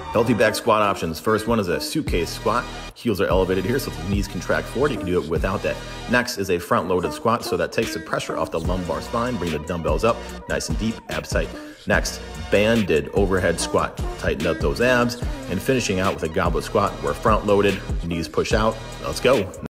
Healthy back squat options. First one is a suitcase squat. Heels are elevated here so the knees contract forward. You can do it without that. Next is a front-loaded squat, so that takes the pressure off the lumbar spine. Bring the dumbbells up, nice and deep, abs tight. Next, banded overhead squat. Tighten up those abs. And finishing out with a goblet squat. We're front-loaded, knees push out. Let's go.